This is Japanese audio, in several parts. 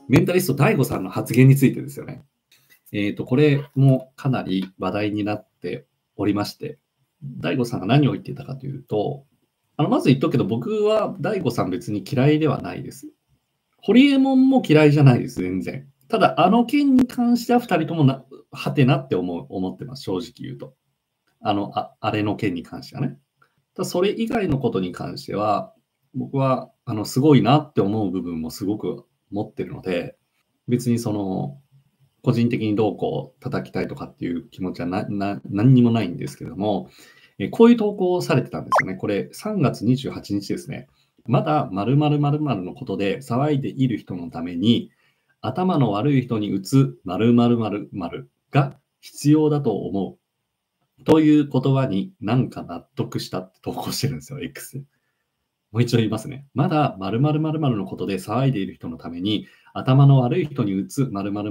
メンタリスト DAIGO さんの発言についてですよね。これもかなり話題になっておりまして、DAIGO さんが何を言っていたかというと、まず言っとくけど、僕は DAIGO さん別に嫌いではないです。ホリエモンも嫌いじゃないです、全然。ただ、あの件に関しては2人ともはてなって思ってます、正直言うと。あれの件に関してはね。ただそれ以外のことに関しては、僕はすごいなって思う部分もすごく持ってるので、別に個人的にどうこう叩きたいとかっていう気持ちは何にもないんですけども、こういう投稿をされてたんですよね。これ3月28日ですね。まだ〇〇〇〇のことで騒いでいる人のために、頭の悪い人に打つ〇〇〇〇が必要だと思う。という言葉になんか納得したって投稿してるんですよ、X で。もう一度言いますね。まだ〇〇〇〇のことで騒いでいる人のために、頭の悪い人に打つ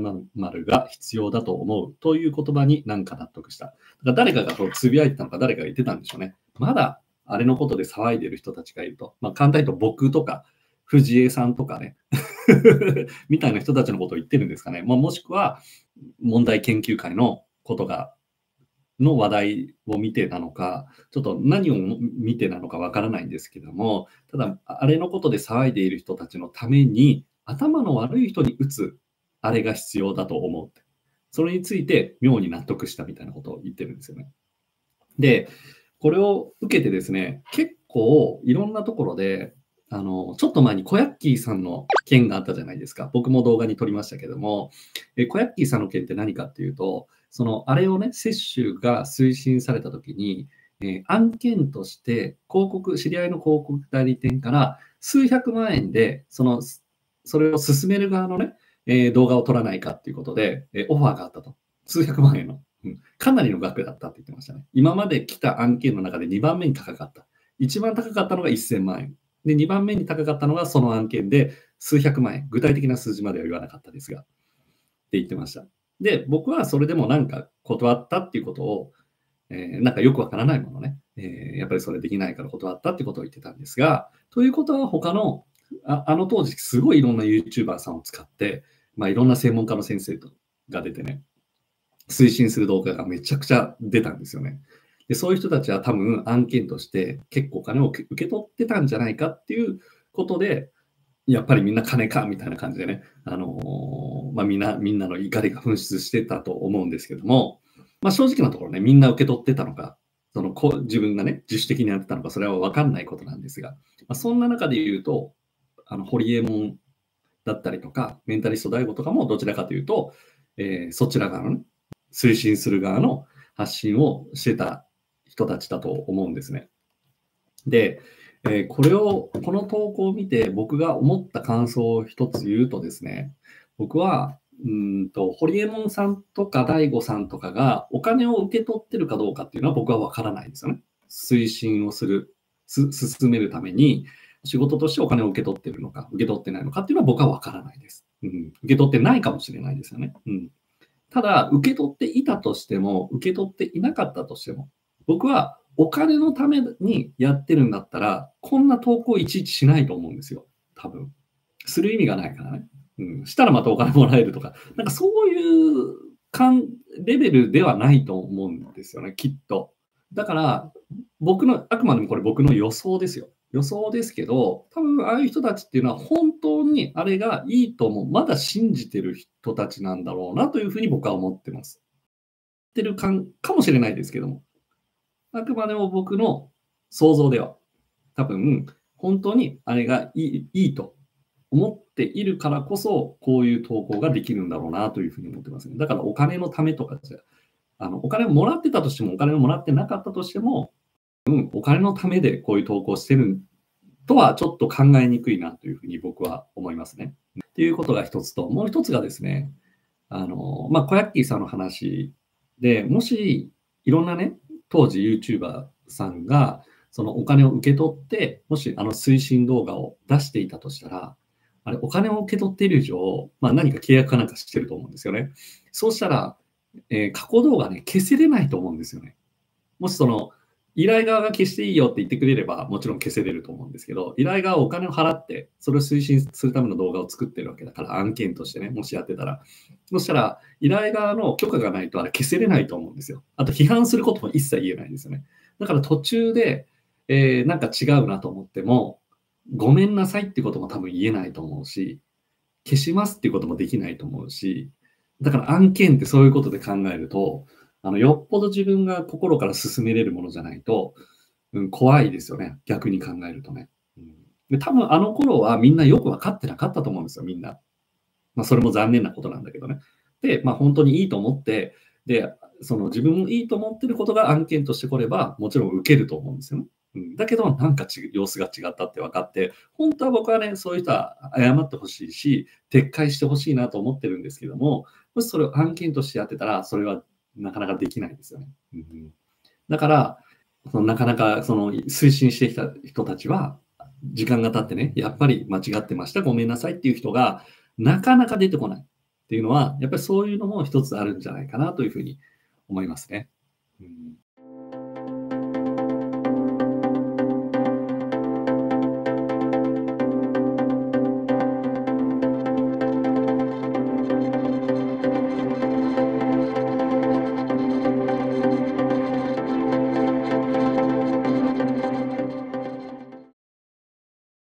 〇〇〇が必要だと思うという言葉になんか納得した。だから誰かがつぶやいてたのか誰かが言ってたんでしょうね。まだあれのことで騒いでいる人たちがいると。簡単に言うと僕とか藤江さんとかね、みたいな人たちのことを言ってるんですかね。もしくは問題研究会のことの話題を見てなのか、ちょっと何を見てなのかわからないんですけども、ただ、あれのことで騒いでいる人たちのために、頭の悪い人に打つあれが必要だと思う。それについて妙に納得したみたいなことを言ってるんですよね。で、これを受けてですね、結構いろんなところで、ちょっと前にコヤッキーさんの件があったじゃないですか。僕も動画に撮りましたけども、コヤッキーさんの件って何かっていうと、あれをね、接種が推進されたときに、案件として知り合いの広告代理店から数百万円で、それを進める側のね、動画を撮らないかっていうことで、オファーがあったと。数百万円の。かなりの額だったって言ってましたね。今まで来た案件の中で2番目に高かった。一番高かったのが1000万円。で、2番目に高かったのがその案件で数百万円。具体的な数字までは言わなかったですが。って言ってました。で、僕はそれでもなんか断ったっていうことを、なんかよくわからないものね、やっぱりそれできないから断ったってことを言ってたんですが、ということは他の、あの当時すごいいろんな YouTuber さんを使って、いろんな専門家の先生が出てね、推進する動画がめちゃくちゃ出たんですよね。で、そういう人たちは多分案件として結構お金を受け取ってたんじゃないかっていうことで、やっぱりみんな金かみたいな感じでね、みんなの怒りが噴出してたと思うんですけども、正直なところね、みんな受け取ってたのか、自分がね、自主的にやってたのか、それは分かんないことなんですが、そんな中で言うと、ホリエモンだったりとか、メンタリスト DAIGO とかもどちらかというと、そちら側のね、推進する側の発信をしてた人たちだと思うんですね。で、この投稿を見て僕が思った感想を一つ言うとですね、僕は、ホリエモンさんとか DAIGO さんとかがお金を受け取ってるかどうかっていうのは僕は分からないんですよね。推進を進めるために仕事としてお金を受け取ってるのか、受け取ってないのかっていうのは僕は分からないです。受け取ってないかもしれないですよね。ただ、受け取っていたとしても、受け取っていなかったとしても、僕はお金のためにやってるんだったら、こんな投稿いちいちしないと思うんですよ。多分。する意味がないからね。したらまたお金もらえるとか、なんかそういうレベルではないと思うんですよね、きっと。だから、あくまでもこれ僕の予想ですよ。予想ですけど、多分ああいう人たちっていうのは本当にあれがいいと思う、まだ信じてる人たちなんだろうなというふうに僕は思ってます。ってるかもしれないですけども。あくまでも僕の想像では、多分本当にあれがいいと思っているからこそ、こういう投稿ができるんだろうなというふうに思ってますね。だからお金のためとかじゃ、お金をもらってたとしても、お金をもらってなかったとしても、お金のためでこういう投稿してるとはちょっと考えにくいなというふうに僕は思いますね。っていうことが一つと、もう一つがですね、コヤッキーさんの話で、もしいろんなね、当時 YouTuber さんがそのお金を受け取って、もし推進動画を出していたとしたら、あれ、お金を受け取っている以上、何か契約かなんかしてると思うんですよね。そうしたら、過去動画ね、消せれないと思うんですよね。もし依頼側が消していいよって言ってくれれば、もちろん消せれると思うんですけど、依頼側はお金を払って、それを推進するための動画を作ってるわけだから、案件としてね、もしやってたら。そしたら、依頼側の許可がないとあれ消せれないと思うんですよ。あと、批判することも一切言えないんですよね。だから途中で、なんか違うなと思っても、ごめんなさいってことも多分言えないと思うし、消しますっていうこともできないと思うし、だから案件ってそういうことで考えると、よっぽど自分が心から進めれるものじゃないと、怖いですよね。逆に考えるとね。で、多分あの頃はみんなよく分かってなかったと思うんですよ、みんな。まあ、それも残念なことなんだけどね。で、まあ、本当にいいと思って、で、その自分もいいと思ってることが案件としてこれば、もちろん受けると思うんですよね。だけど、なんか様子が違ったって分かって、本当は僕はね、そういう人は謝ってほしいし、撤回してほしいなと思ってるんですけども、もしそれを案件としてやってたら、それはなかなかできないんですよね。だから、なかなかその推進してきた人たちは、時間が経ってね、やっぱり間違ってました、ごめんなさいっていう人が、なかなか出てこないっていうのは、やっぱりそういうのも一つあるんじゃないかなというふうに思いますね。